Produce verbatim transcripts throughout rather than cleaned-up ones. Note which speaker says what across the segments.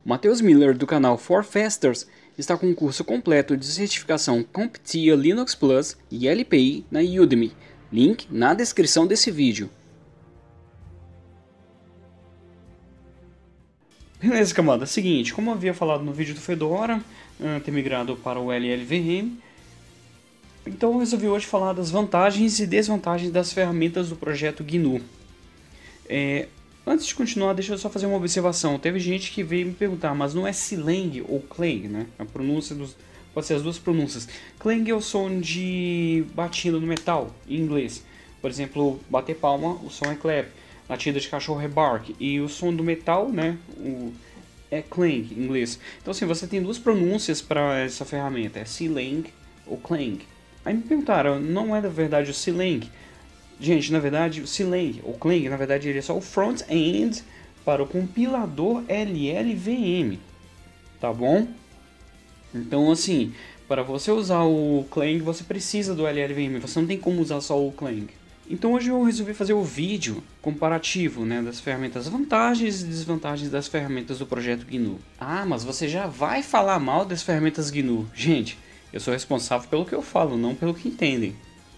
Speaker 1: Matheus Miller, do canal For Fasters, está com um curso completo de certificação CompTIA Linux Plus e L P I na Udemy. Link na descrição desse vídeo. Beleza, camada. Seguinte, como eu havia falado no vídeo do Fedora, uh, ter migrado para o L L V M, então eu resolvi hoje falar das vantagens e desvantagens das ferramentas do projeto G N U. É, antes de continuar, deixa eu só fazer uma observação. Teve gente que veio me perguntar, mas não é Clang ou Clang, né? A pronúncia dos, pode ser as duas pronúncias. Clang é o som de batida no metal, em inglês. Por exemplo, bater palma, o som é clap. Batida de cachorro é bark. E o som do metal, né? O, é clang, em inglês. Então, assim, você tem duas pronúncias para essa ferramenta. É Clang ou Clang. Aí me perguntaram, não é na verdade o Clang? Gente, na verdade, o Clang, ou Clang, na verdade, ele é só o front-end para o compilador L L V M, tá bom? Então, assim, para você usar o Clang, você precisa do L L V M, você não tem como usar só o Clang. Então hoje eu resolvi fazer o vídeo comparativo, né, das ferramentas, vantagens e desvantagens das ferramentas do projeto G N U. Ah, mas você já vai falar mal das ferramentas G N U. Gente, eu sou responsável pelo que eu falo, não pelo que entendem.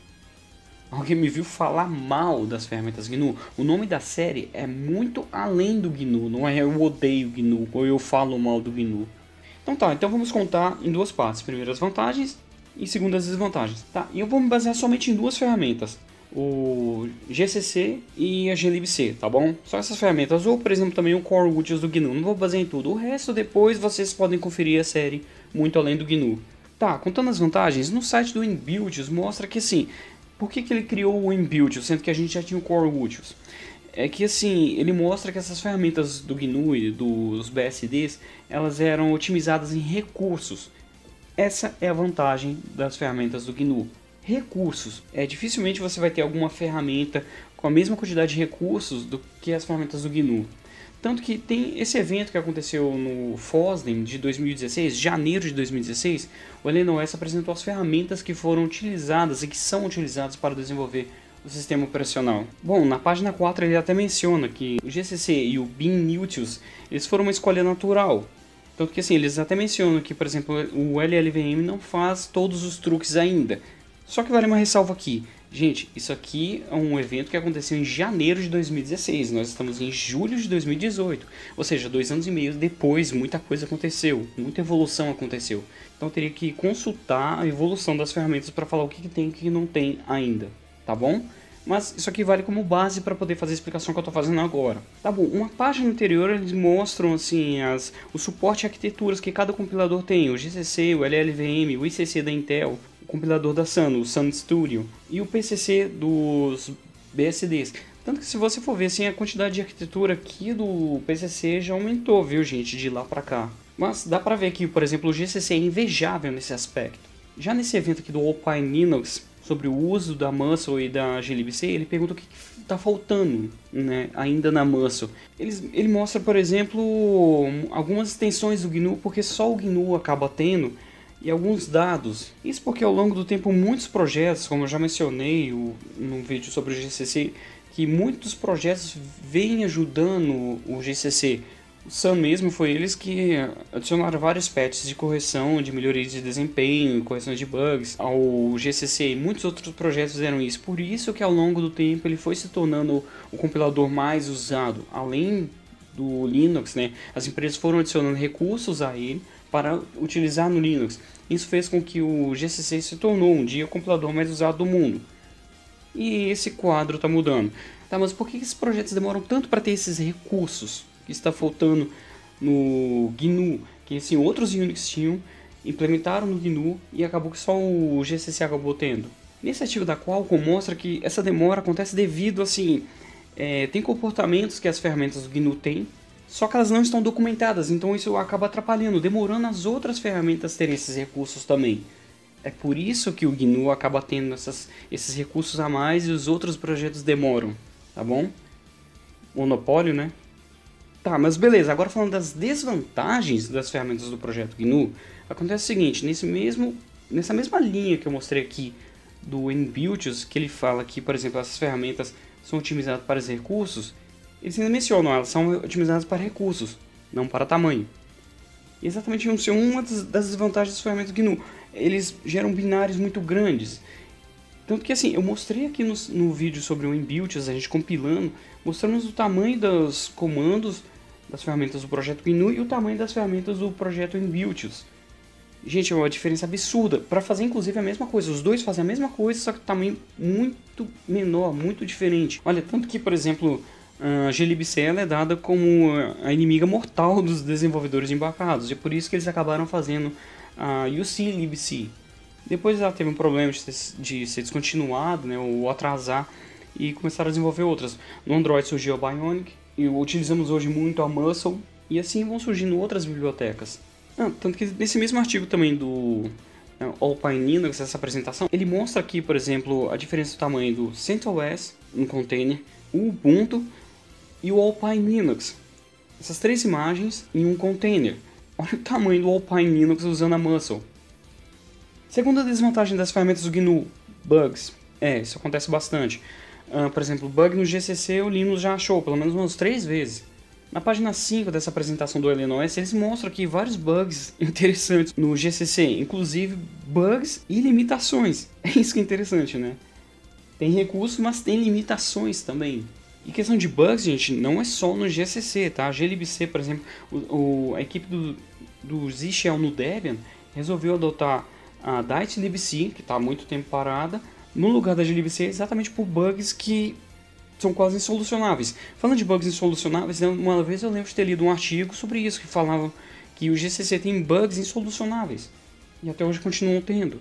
Speaker 1: Alguém me viu falar mal das ferramentas G N U? O nome da série é muito além do G N U, não é eu odeio G N U ou eu falo mal do G N U. Então tá, então vamos contar em duas partes. Primeiro as vantagens e segundo as desvantagens. Tá, e eu vou me basear somente em duas ferramentas. O G C C e a glibc, tá bom? Só essas ferramentas, ou por exemplo também o Core Utils do G N U, não vou basear em tudo. O resto depois vocês podem conferir a série muito além do G N U. Tá, contando as vantagens, no site do Inbuilds mostra que assim, por que, que ele criou o Inbuilds, sendo que a gente já tinha o Core Utils? É que assim, ele mostra que essas ferramentas do G N U e dos B S Ds, elas eram otimizadas em recursos. Essa é a vantagem das ferramentas do G N U. Recursos. É, dificilmente você vai ter alguma ferramenta com a mesma quantidade de recursos do que as ferramentas do G N U. Tanto que tem esse evento que aconteceu no FOSDEM de dois mil e dezesseis, janeiro de dois mil e dezesseis, o L N O S apresentou as ferramentas que foram utilizadas e que são utilizadas para desenvolver o sistema operacional. Bom, na página quatro ele até menciona que o G C C e o Bean-Utils, eles foram uma escolha natural. Tanto que assim, eles até mencionam que, por exemplo, o L L V M não faz todos os truques ainda. Só que vale uma ressalva aqui. Gente, isso aqui é um evento que aconteceu em janeiro de dois mil e dezesseis. Nós estamos em julho de dois mil e dezoito. Ou seja, dois anos e meio depois, muita coisa aconteceu. Muita evolução aconteceu. Então eu teria que consultar a evolução das ferramentas para falar o que, que tem e o que não tem ainda. Tá bom? Mas isso aqui vale como base para poder fazer a explicação que eu estou fazendo agora. Tá bom, uma página anterior eles mostram assim, as, o suporte e arquiteturas que cada compilador tem. O G C C, o L L V M, o I C C da Intel, o compilador da Sun, o Sun Studio, e o P C C dos B S Ds. Tanto que se você for ver assim, a quantidade de arquitetura aqui do P C C já aumentou, viu gente, de lá para cá. Mas dá para ver que, por exemplo, o G C C é invejável nesse aspecto. Já nesse evento aqui do Alpine Linux, sobre o uso da Muscle e da glibc, ele pergunta o que está faltando, né, ainda na Muscle. Ele, ele mostra, por exemplo, algumas extensões do G N U, porque só o G N U acaba tendo, e alguns dados. Isso porque ao longo do tempo muitos projetos, como eu já mencionei o, no vídeo sobre o G C C, que muitos projetos vêm ajudando o G C C. O Sun mesmo foi eles que adicionaram vários patches de correção, de melhoria de desempenho, correção de bugs ao G C C, e muitos outros projetos fizeram isso. Por isso que ao longo do tempo ele foi se tornando o compilador mais usado. Além do Linux, né, as empresas foram adicionando recursos a ele para utilizar no Linux. Isso fez com que o G C C se tornou um dia o compilador mais usado do mundo. E esse quadro está mudando. Tá, mas por que esses projetos demoram tanto para ter esses recursos que está faltando no G N U? Que assim, outros Unix tinham, implementaram no G N U e acabou que só o G C C acabou tendo. Nesse artigo da Qualcomm mostra que essa demora acontece devido assim, é, tem comportamentos que as ferramentas do G N U têm, só que elas não estão documentadas, então isso acaba atrapalhando, demorando as outras ferramentas terem esses recursos também. É por isso que o G N U acaba tendo essas, esses recursos a mais e os outros projetos demoram, tá bom? Monopólio, né? Tá, mas beleza, agora falando das desvantagens das ferramentas do projeto G N U, acontece o seguinte, nesse mesmo, nessa mesma linha que eu mostrei aqui do Inbuilds, que ele fala que, por exemplo, essas ferramentas são otimizadas para os recursos, eles ainda mencionam, elas são otimizadas para recursos, não para tamanho. exatamente isso é uma das desvantagens das ferramentas G N U. Eles geram binários muito grandes. Tanto que assim, eu mostrei aqui no, no vídeo sobre o inbuilts, a gente compilando, mostramos o tamanho dos comandos das ferramentas do projeto G N U e o tamanho das ferramentas do projeto inbuilts. Gente, é uma diferença absurda. Para fazer inclusive a mesma coisa, os dois fazem a mesma coisa, só que tamanho muito menor, muito diferente. Olha, tanto que, por exemplo, a glibc ela é dada como a inimiga mortal dos desenvolvedores embarcados, e é por isso que eles acabaram fazendo a uclibc. Depois ela teve um problema de ser, de ser descontinuado, né, ou atrasar, e começaram a desenvolver outras. No Android surgiu a Bionic, e utilizamos hoje muito a Muscle, e assim vão surgindo outras bibliotecas. Ah, tanto que nesse mesmo artigo também do uh, Alpine Linux, essa apresentação, ele mostra aqui, por exemplo, a diferença do tamanho do CentOS, um container, o Ubuntu e o Alpine Linux. Essas três imagens em um container. Olha o tamanho do Alpine Linux usando a Muscle. Segunda desvantagem das ferramentas do G N U, bugs. É, isso acontece bastante. Uh, por exemplo, bug no G C C o Linux já achou, pelo menos umas três vezes. Na página cinco dessa apresentação do LeanOS, eles mostram aqui vários bugs interessantes no G C C, inclusive bugs e limitações. É isso que é interessante, né? Tem recursos, mas tem limitações também. E questão de bugs, gente, não é só no G C C, tá? A glibc, por exemplo, o, o, a equipe do, do Z-Shell no Debian resolveu adotar a DiteLibc, que está há muito tempo parada, no lugar da glibc exatamente por bugs que são quase insolucionáveis. Falando de bugs insolucionáveis, uma vez eu lembro de ter lido um artigo sobre isso, que falava que o G C C tem bugs insolucionáveis. E até hoje continuam tendo.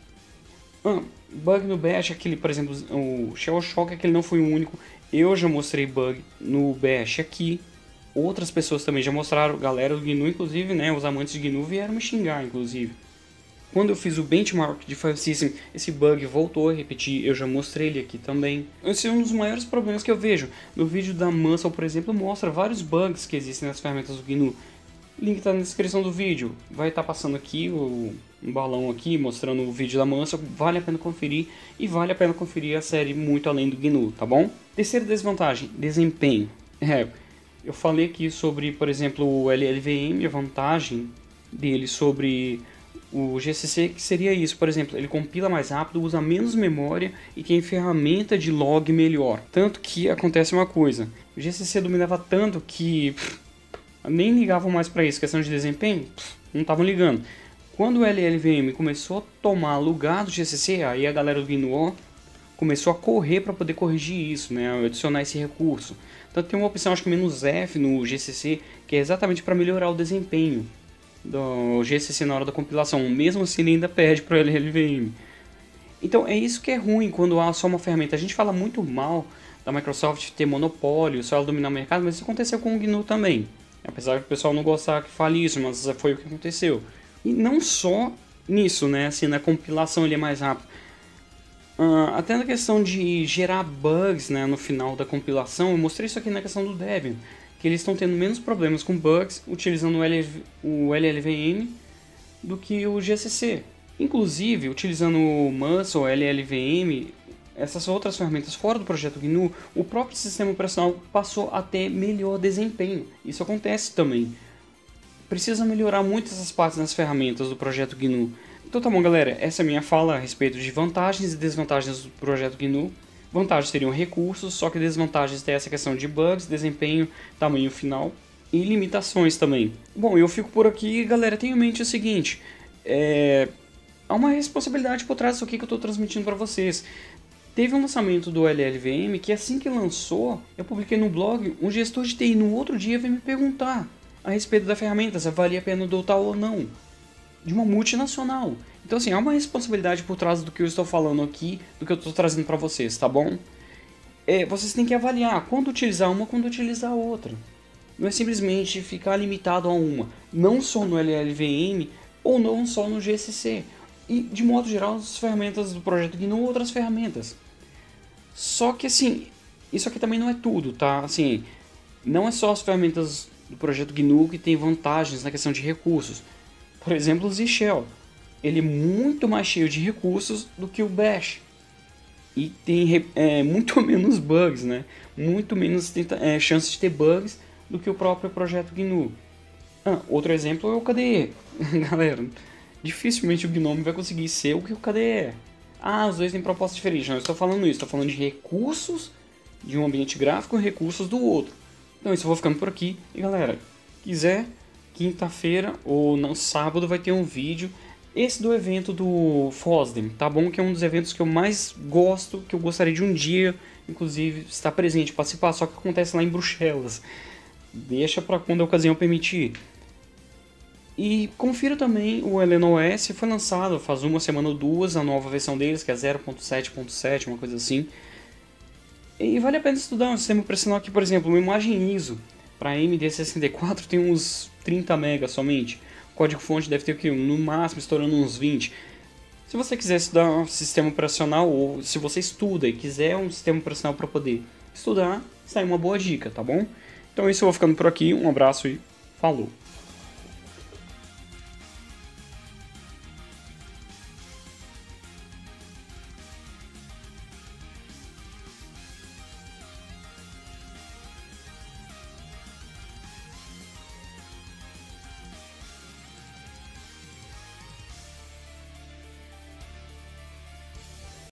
Speaker 1: Ah, bug no Bash, aquele, por exemplo, o Shell Shock, aquele não foi o único. Eu já mostrei bug no Bash aqui. Outras pessoas também já mostraram, galera do G N U, inclusive, né, os amantes de G N U vieram me xingar, inclusive. Quando eu fiz o benchmark de File System, esse bug voltou a repetir, eu já mostrei ele aqui também. Esse é um dos maiores problemas que eu vejo. No vídeo da Muscle, por exemplo, mostra vários bugs que existem nas ferramentas do G N U. O link está na descrição do vídeo. Vai estar tá passando aqui o, um balão aqui, mostrando o vídeo da Muscle. Vale a pena conferir, e vale a pena conferir a série muito além do G N U, tá bom? Terceira desvantagem, desempenho. É, eu falei aqui sobre, por exemplo, o L L V M, a vantagem dele sobre o G C C, que seria isso, por exemplo, ele compila mais rápido, usa menos memória e tem ferramenta de log melhor. Tanto que acontece uma coisa, o G C C dominava tanto que pff, nem ligavam mais para isso, questão de desempenho, pff, não estavam ligando. Quando o L L V M começou a tomar lugar do G C C, aí a galera do G N U começou a correr para poder corrigir isso, né, adicionar esse recurso. Então tem uma opção, acho que menos F no G C C, que é exatamente para melhorar o desempenho do G C C na hora da compilação, mesmo assim ele ainda perde para o L L V M. Então é isso que é ruim quando há só uma ferramenta. A gente fala muito mal da Microsoft ter monopólio, só ela dominar o mercado, mas isso aconteceu com o G N U também. Apesar que o pessoal não gostar que fale isso, mas foi o que aconteceu. E não só nisso, né? Assim, na compilação ele é mais rápido. Uh, até na questão de gerar bugs, né, no final da compilação, eu mostrei isso aqui na questão do Debian, que eles estão tendo menos problemas com bugs utilizando o, L L, o L L V M do que o G C C. Inclusive, utilizando o Muscle, L L V M, essas outras ferramentas fora do projeto G N U, o próprio sistema operacional passou a ter melhor desempenho. Isso acontece também. Precisa melhorar muito essas partes nas ferramentas do projeto G N U. Então tá bom, galera, essa é a minha fala a respeito de vantagens e desvantagens do projeto G N U. Vantagens seriam recursos, só que desvantagens tem essa questão de bugs, desempenho, tamanho final e limitações também. Bom, eu fico por aqui, galera, tenha em mente o seguinte, é... há uma responsabilidade por trás disso aqui que eu estou transmitindo para vocês. Teve um lançamento do L L V M que assim que lançou, eu publiquei no blog, um gestor de T I no outro dia veio me perguntar a respeito da ferramenta, se valia a pena adotar ou não, de uma multinacional. Então assim, há uma responsabilidade por trás do que eu estou falando aqui, do que eu estou trazendo para vocês, tá bom? É, vocês têm que avaliar quando utilizar uma, quando utilizar outra. Não é simplesmente ficar limitado a uma, não só no L L V M ou não só no G C C. E de modo geral, as ferramentas do projeto G N U, outras ferramentas. Só que assim, isso aqui também não é tudo, tá? Assim, não é só as ferramentas do projeto G N U que tem vantagens na questão de recursos. Por exemplo, o Z-Shell. Ele é muito mais cheio de recursos do que o Bash. E tem é, muito menos bugs, né? Muito menos tenta, é, chances de ter bugs do que o próprio projeto G N U. Ah, outro exemplo é o K D E. Galera, dificilmente o Gnome vai conseguir ser o que o K D E é. Ah, os dois têm propostas diferentes. Não, eu estou falando isso. Estou falando de recursos de um ambiente gráfico e recursos do outro. Então isso eu vou ficando por aqui. E galera, quiser, quinta-feira ou no sábado vai ter um vídeo. Esse do evento do FOSDEM, tá bom? Que é um dos eventos que eu mais gosto, que eu gostaria de um dia, inclusive, estar presente, participar. Só que acontece lá em Bruxelas. Deixa para quando a ocasião permitir. E confira também o HelenaOS, foi lançado faz uma semana ou duas, a nova versão deles, que é zero ponto sete ponto sete, uma coisa assim. E vale a pena estudar um sistema operacional aqui, por exemplo, uma imagem I S O para M D sessenta e quatro tem uns trinta megas somente. O código-fonte deve ter o quê? No máximo estourando uns vinte. Se você quiser estudar um sistema operacional, ou se você estuda e quiser um sistema operacional para poder estudar, sai uma boa dica, tá bom? Então isso eu vou ficando por aqui, um abraço e falou!